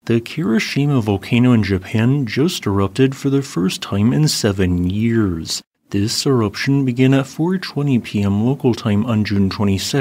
The Kirishima volcano in Japan just erupted for the first time in 7 years. This eruption began at 4:20 p.m. local time on June 22,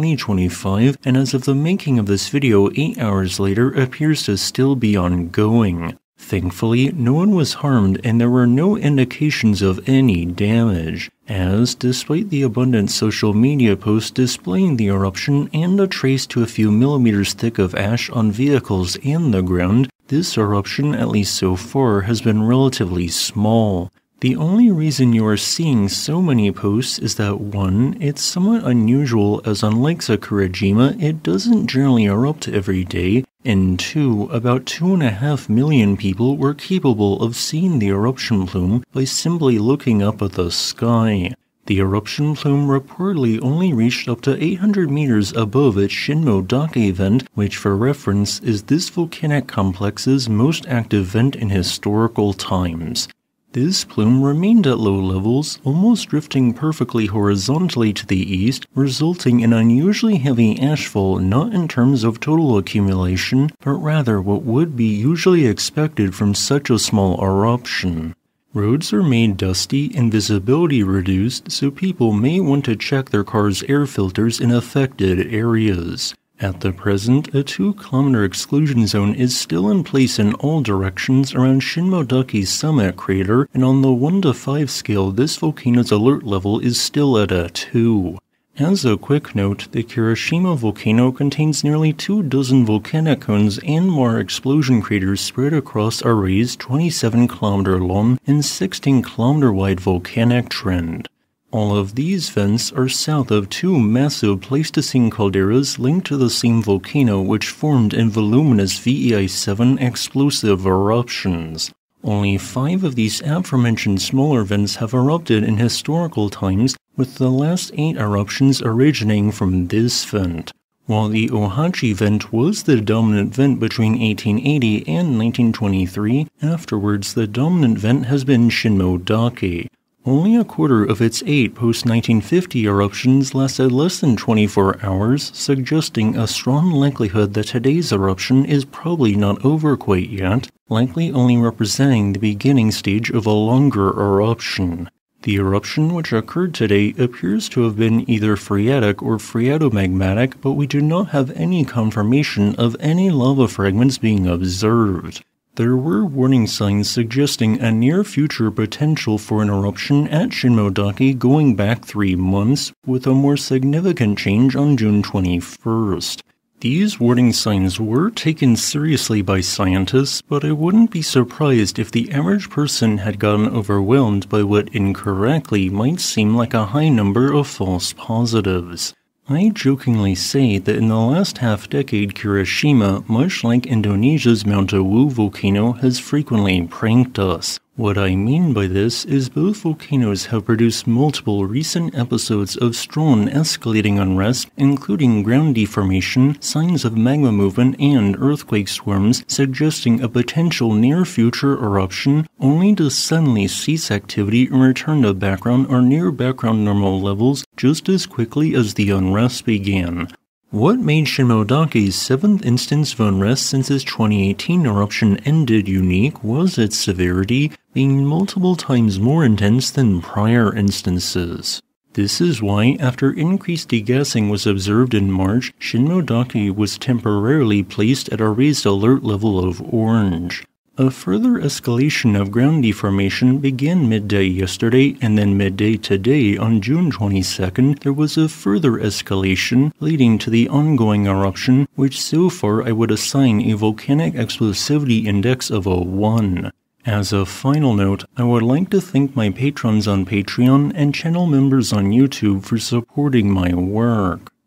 2025, and as of the making of this video 8 hours later appears to still be ongoing. Thankfully, no one was harmed and there were no indications of any damage, as despite the abundant social media posts displaying the eruption and a trace to a few millimeters thick of ash on vehicles and the ground, this eruption, at least so far, has been relatively small. The only reason you are seeing so many posts is that 1. It's somewhat unusual as unlike Sakurajima, it doesn't generally erupt every day, and 2. About 2.5 million people were capable of seeing the eruption plume by simply looking up at the sky. The eruption plume reportedly only reached up to 800 meters above its Shinmoedake Vent, which for reference is this volcanic complex's most active vent in historical times. This plume remained at low levels, almost drifting perfectly horizontally to the east, resulting in unusually heavy ashfall not in terms of total accumulation, but rather what would be usually expected from such a small eruption. Roads are made dusty and visibility reduced, so people may want to check their car's air filters in affected areas. At the present, a 2-kilometer exclusion zone is still in place in all directions around Shinmoedake's summit crater, and on the 1 to 5 scale, this volcano's alert level is still at a 2. As a quick note, the Kirishima volcano contains nearly 24 volcanic cones and more explosion craters spread across a raised 27-kilometer long and 16-kilometer wide volcanic trend. All of these vents are south of 2 massive Pleistocene calderas linked to the same volcano which formed in voluminous VEI-7 explosive eruptions. Only 5 of these aforementioned smaller vents have erupted in historical times, with the last 8 eruptions originating from this vent. While the Ohachi vent was the dominant vent between 1880 and 1923, afterwards the dominant vent has been Shinmoedake. Only a quarter of its 8 post-1950 eruptions lasted less than 24 hours, suggesting a strong likelihood that today's eruption is probably not over quite yet, likely only representing the beginning stage of a longer eruption. The eruption which occurred today appears to have been either phreatic or phreatomagmatic, but we do not have any confirmation of any lava fragments being observed. There were warning signs suggesting a near-future potential for an eruption at Shinmoedake going back 3 months, with a more significant change on June 21st. These warning signs were taken seriously by scientists, but I wouldn't be surprised if the average person had gotten overwhelmed by what incorrectly might seem like a high number of false positives. I jokingly say that in the last half-decade Kirishima, much like Indonesia's Mount Awu volcano, has frequently pranked us. What I mean by this is both volcanoes have produced multiple recent episodes of strong escalating unrest, including ground deformation, signs of magma movement, and earthquake swarms, suggesting a potential near-future eruption, only to suddenly cease activity and return to background or near background normal levels just as quickly as the unrest began. What made Shinmoedake's 7th instance of unrest since its 2018 eruption ended unique was its severity, being multiple times more intense than prior instances. This is why, after increased degassing was observed in March, Shinmoedake was temporarily placed at a raised alert level of orange. A further escalation of ground deformation began midday yesterday, and then midday today on June 22nd, there was a further escalation leading to the ongoing eruption, which so far I would assign a Volcanic Explosivity Index of a 1. As a final note, I would like to thank my patrons on Patreon and channel members on YouTube for supporting my work.